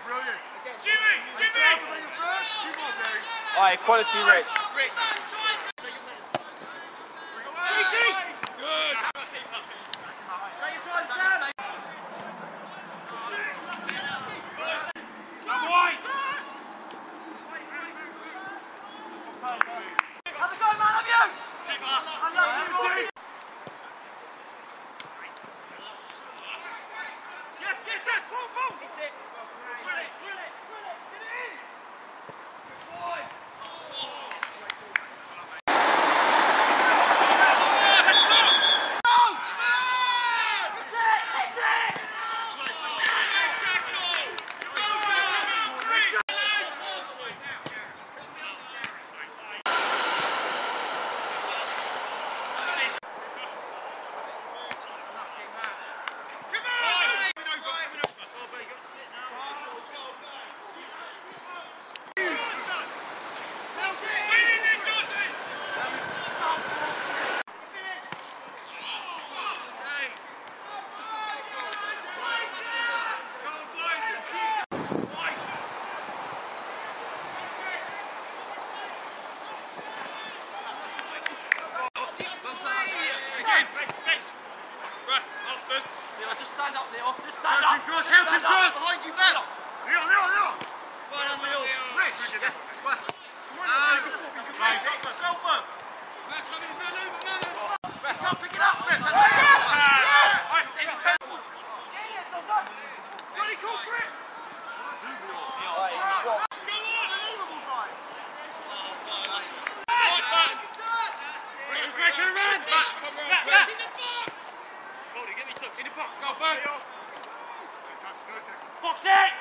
Brilliant. Jimmy! Alright, quality Rich. Good. Take your time, Sam. White. Have a go, man, have you? I love you, boy. Yes, yes, yes. Boom. Hit it. Drill it. Get it in. Good boy. Just stand up, Leo. Just stand up. Help him, George. Behind you, Leo. Leo. Well done, Leo. Rich. Yes. Come on. Pick it up, Rich. Johnny, call for it. In the box, go back. Box it!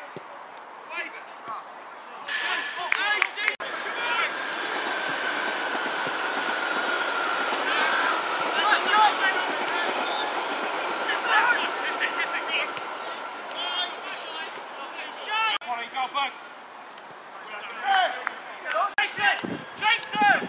Jason!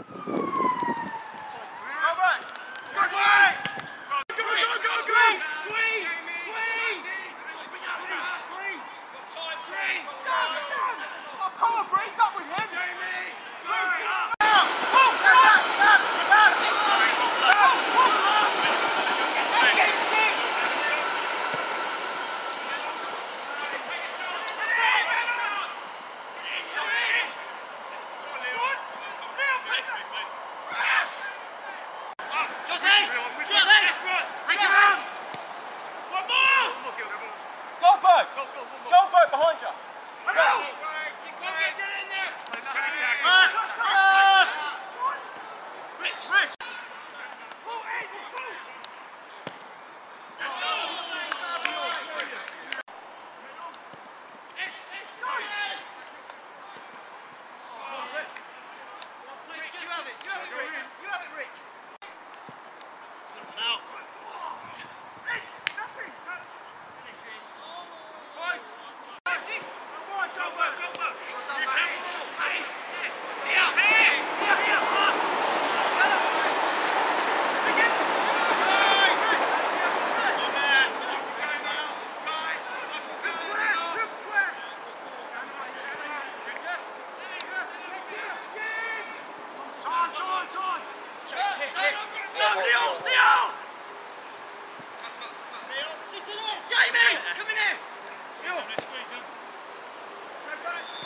Come on, break up with him! Jamie! Goldberg behind you! Go! Rich! Jamie! Come in here!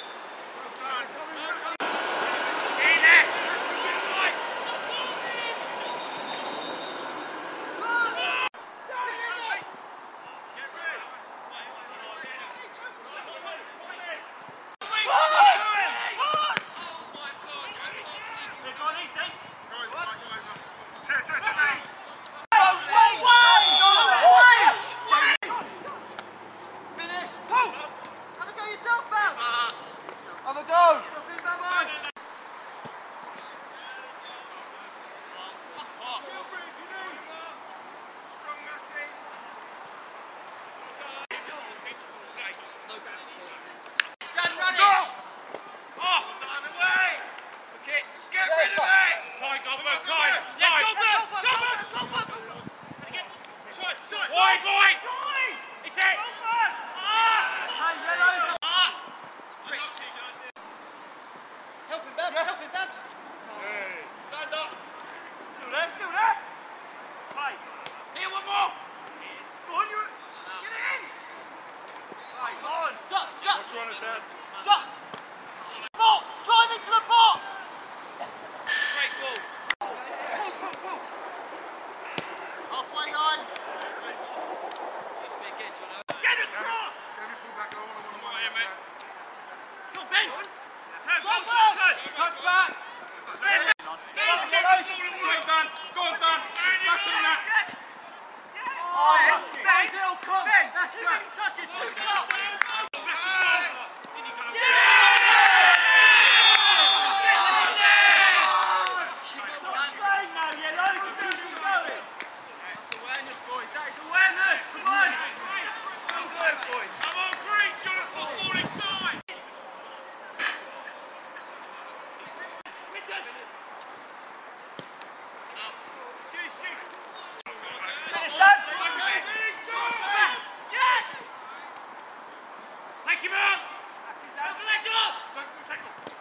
Touch you on his head. Stop! Box! Drive into the box! Great ball. Halfway line. Get us cross! Sammy, pull back. I don't want to Go, Ben! Touch back. Go on, Dan. Back on that. Ben! That's too many touches, too tough! Tackle.